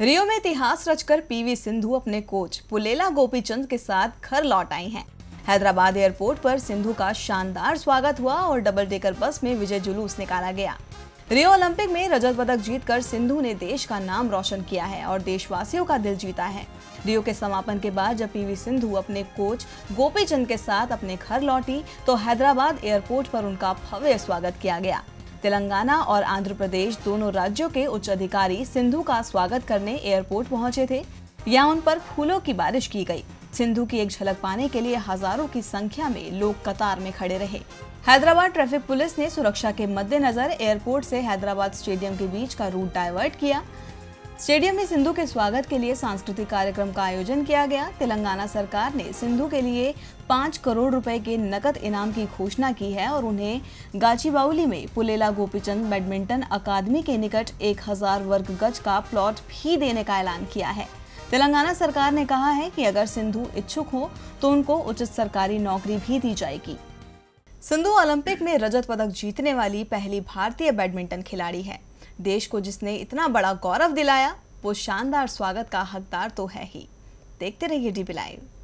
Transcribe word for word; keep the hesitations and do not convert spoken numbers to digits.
रियो में इतिहास रचकर पीवी सिंधु अपने कोच पुलेला गोपीचंद के साथ घर लौट आई हैं। हैदराबाद एयरपोर्ट पर सिंधु का शानदार स्वागत हुआ और डबल डेकर बस में विजय जुलूस निकाला गया। रियो ओलंपिक में रजत पदक जीतकर सिंधु ने देश का नाम रोशन किया है और देशवासियों का दिल जीता है। रियो के समापन के बाद जब पीवी सिंधु अपने कोच गोपीचंद के साथ अपने घर लौटी तो हैदराबाद एयरपोर्ट पर उनका भव्य स्वागत किया गया। तेलंगाना और आंध्र प्रदेश दोनों राज्यों के उच्च अधिकारी सिंधु का स्वागत करने एयरपोर्ट पहुंचे थे। यहाँ उन पर फूलों की बारिश की गई। सिंधु की एक झलक पाने के लिए हजारों की संख्या में लोग कतार में खड़े रहे। हैदराबाद ट्रैफिक पुलिस ने सुरक्षा के मद्देनजर एयरपोर्ट से हैदराबाद स्टेडियम के बीच का रूट डाइवर्ट किया। स्टेडियम में सिंधु के स्वागत के लिए सांस्कृतिक कार्यक्रम का आयोजन किया गया। तेलंगाना सरकार ने सिंधु के लिए पाँच करोड़ रुपए के नकद इनाम की घोषणा की है और उन्हें गाचीबाउली में पुलेला गोपीचंद बैडमिंटन अकादमी के निकट एक हजार वर्ग गज का प्लॉट भी देने का ऐलान किया है। तेलंगाना सरकार ने कहा है कि अगर सिंधु इच्छुक हो तो उनको उचित सरकारी नौकरी भी दी जाएगी। सिंधु ओलंपिक में रजत पदक जीतने वाली पहली भारतीय बैडमिंटन खिलाड़ी है। देश को जिसने इतना बड़ा गौरव दिलाया वो शानदार स्वागत का हकदार तो है ही। देखते रहिए डीबी लाइव।